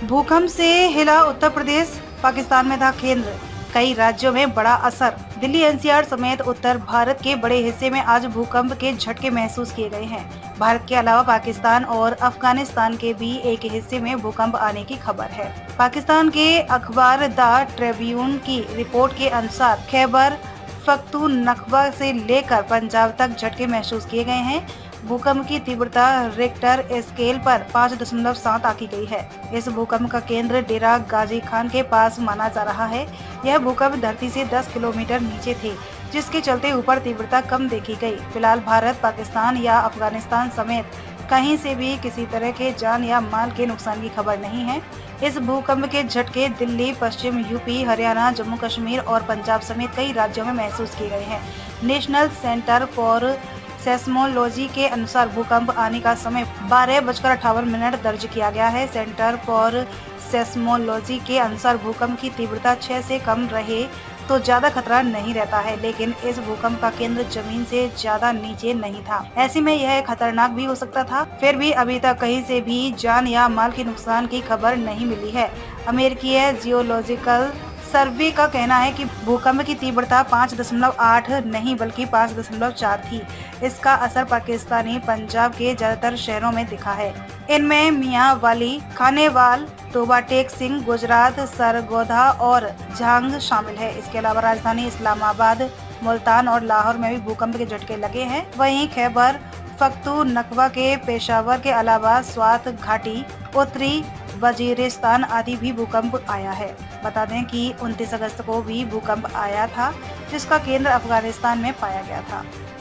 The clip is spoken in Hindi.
भूकंप से हिला उत्तर प्रदेश, पाकिस्तान में था केंद्र। कई राज्यों में बड़ा असर। दिल्ली एनसीआर समेत उत्तर भारत के बड़े हिस्से में आज भूकंप के झटके महसूस किए गए हैं। भारत के अलावा पाकिस्तान और अफगानिस्तान के भी एक हिस्से में भूकंप आने की खबर है। पाकिस्तान के अखबार द ट्रिब्यून की रिपोर्ट के अनुसार खैबर पख्तूनख्वा से लेकर पंजाब तक झटके महसूस किए गए हैं। भूकंप की तीव्रता रिक्टर स्केल पर 5.7 आंकी गई है। इस भूकंप का केंद्र डेरा गाजी खान के पास माना जा रहा है। यह भूकंप धरती से 10 किलोमीटर नीचे थे, जिसके चलते ऊपर तीव्रता कम देखी गई। फिलहाल भारत, पाकिस्तान या अफगानिस्तान समेत कहीं से भी किसी तरह के जान या माल के नुकसान की खबर नहीं है। इस भूकंप के झटके दिल्ली, पश्चिम यूपी, हरियाणा, जम्मू कश्मीर और पंजाब समेत कई राज्यों में महसूस किए गए हैं। नेशनल सेंटर फॉर सेस्मोलॉजी के अनुसार भूकंप आने का समय 12:58 दर्ज किया गया है। सेंटर फॉर सेस्मोलॉजी के अनुसार भूकंप की तीव्रता 6 से कम रहे तो ज्यादा खतरा नहीं रहता है, लेकिन इस भूकंप का केंद्र जमीन से ज्यादा नीचे नहीं था। ऐसे में यह खतरनाक भी हो सकता था। फिर भी अभी तक कहीं से भी जान या माल के नुकसान की खबर नहीं मिली है। अमेरिकी जियोलॉजिकल सर्वे का कहना है कि भूकंप की तीव्रता 5.8 नहीं बल्कि 5.4 थी। इसका असर पाकिस्तानी पंजाब के ज्यादातर शहरों में दिखा है। इनमें मियांवाली, खानेवाल, तोबा टेक सिंह, गुजरात, सरगोधा और झांग शामिल है। इसके अलावा राजधानी इस्लामाबाद, मुल्तान और लाहौर में भी भूकंप के झटके लगे हैं। वहीं खैबर पख्तूनख्वा के पेशावर के अलावा स्वात घाटी, उत्तरी वजीरिस्तान आदि भी भूकंप आया है। बता दें कि 29 अगस्त को भी भूकंप आया था, जिसका केंद्र अफगानिस्तान में पाया गया था।